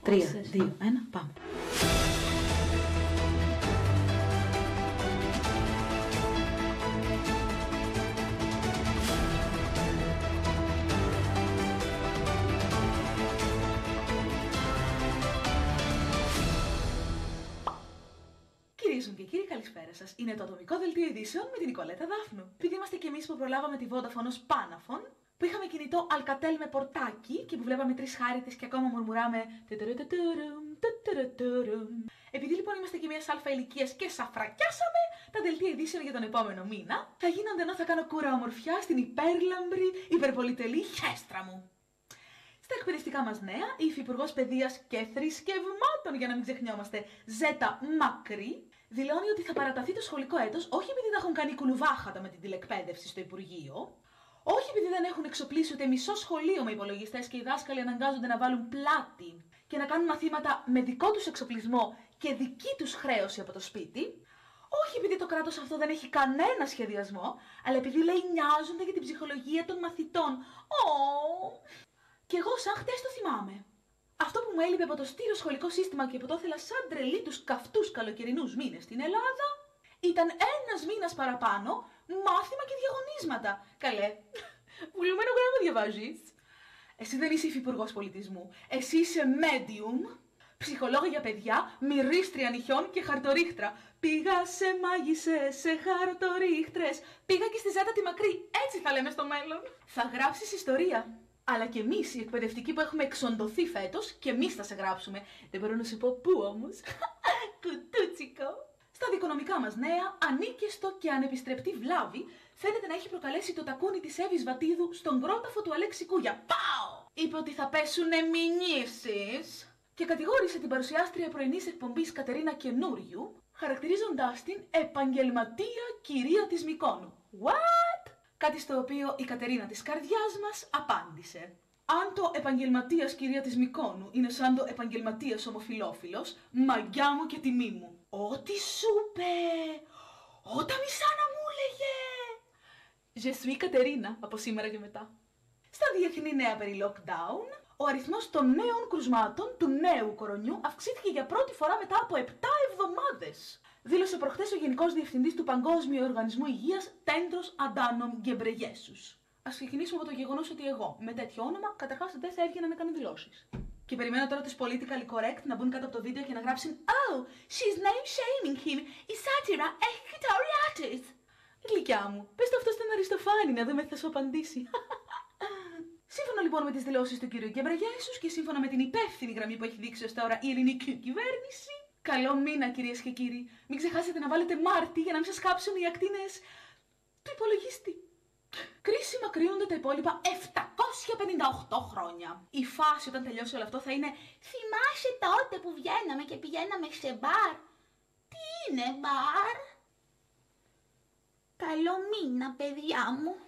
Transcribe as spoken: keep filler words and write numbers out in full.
Τρία, δύο, ένα, πάμε. Κυρίες μου και κύριοι, καλησπέρα σας. Είναι το ατομικό δελτίο ειδήσεων με την Νικολέτα Δάφνου. Επειδή είμαστε κι εμείς που προλάβαμε τη Vodafone ως Panaphone, που είχαμε κινητό Alcatel με πορτάκι και που βλέπαμε τρεις χάριτες και ακόμα μουρμουράμε. Επειδή λοιπόν είμαστε και μιας αλφα ηλικίας και σαφρακιάσαμε, τα δελτία ειδήσεων για τον επόμενο μήνα θα γίνονται ενώ θα κάνω κούρα ομορφιά στην υπέρλαμπρη, υπερπολιτελή χέστρα μου. Στα εκπαιδευτικά μας νέα, η Υφυπουργός Παιδείας και Θρησκευμάτων, για να μην ξεχνιόμαστε, Ζέτα Μακρύ, δηλώνει ότι θα παραταθεί το σχολικό έτος όχι επειδή θα έχουν κάνει κουλουβάχατα με την τηλεκπαίδευση στο Υπουργείο, όχι επειδή δεν έχουν εξοπλίσει ούτε μισό σχολείο με υπολογιστές και οι δάσκαλοι αναγκάζονται να βάλουν πλάτη και να κάνουν μαθήματα με δικό τους εξοπλισμό και δική τους χρέωση από το σπίτι, όχι επειδή το κράτος αυτό δεν έχει κανένα σχεδιασμό, αλλά επειδή λέει νοιάζονται για την ψυχολογία των μαθητών. Oh. Και εγώ σαν χτες το θυμάμαι. Αυτό που μου έλειπε από το στήριο σχολικό σύστημα και που το ήθελα σαν τρελή τους καυτούς καλοκαιρινούς μήνες στην Ελλάδα, ήταν ένας μήνας παραπάνω μάθημα και διαγωνίσματα. Καλέ, βουλωμένο γράμμα διαβάζεις. Εσύ δεν είσαι υφυπουργός πολιτισμού. Εσύ είσαι medium, ψυχολόγο για παιδιά, μυρίστρια νυχιών και χαρτορίχτρα. Πήγα σε μάγισσες, σε χαρτορίχτρες. Πήγα και στη Ζέτα τη Μακρύ. Έτσι θα λέμε στο μέλλον. Θα γράψεις ιστορία. Αλλά και εμείς οι εκπαιδευτικοί που έχουμε εξοντωθεί φέτος, και εμείς θα σε γράψουμε. Δεν μπορώ να σου πω πού όμως. Κουτούτσικο. Στα δικονομικά μας νέα, ανίκαιστο και ανεπιστρεπτή βλάβη φαίνεται να έχει προκαλέσει το τακούνι της Εύης Βατίδου στον κρόταφο του Αλέξη Κούγια. Πάω! Είπε ότι θα πέσουνε μηνύσεις και κατηγόρησε την παρουσιάστρια πρωινής εκπομπής Κατερίνα Καινούριου, χαρακτηρίζοντάς την επαγγελματία κυρία της Μυκόνου. What? Κάτι στο οποίο η Κατερίνα της καρδιάς μας απάντησε. Αν το επαγγελματίας κυρία της Μυκόνου είναι σαν το επαγγελματίας ομοφυλόφιλος, μαγκιά μου και τιμή μου. Ό,τι σου είπε! Όταν μισά να μου έλεγε! Je suis Κατερίνα από σήμερα και μετά. Στα διεθνή νέα περί lockdown, ο αριθμός των νέων κρουσμάτων του νέου κορονιού αυξήθηκε για πρώτη φορά μετά από επτά εβδομάδες. Δήλωσε προχθές ο Γενικός Διευθυντής του Παγκόσμιου Οργανισμού Υγείας, Τέντρος Αντάνομ Γκεμπρεγιέσους. Ας ξεκινήσουμε από το γεγονός ότι εγώ, με τέτοιο όνομα, καταρχάς δεν θα έβγαινα να κάνω δηλώσεις. Και περιμένω τώρα τους politically correct να μπουν κάτω από το βίντεο και να γράψουν Oh, she's name shaming him, η σάτυρα έχει τα ωριά της. Γλυκιά μου, πες το αυτό στον Αριστοφάνη να δούμε τι θα σου απαντήσει. Σύμφωνα λοιπόν με τις δηλώσεις του κ. Γκεμπρεγιέσους και σύμφωνα με την υπεύθυνη γραμμή που έχει δείξει ως τώρα η ελληνική κυβέρνηση, καλό μήνα κυρίες και κύριοι. Μην ξεχάσετε να βάλετε Μάρτι για να μην σας κάψουν οι ακτίνες του υπολογιστή. Κρίσιμα κρύονται τα υπόλοιπα επτακόσια πενήντα οκτώ χρόνια. Η φάση όταν τελειώσει όλο αυτό θα είναι θυμάσαι τότε που βγαίναμε και πηγαίναμε σε μπαρ. Τι είναι μπαρ? Καλό μήνα παιδιά μου.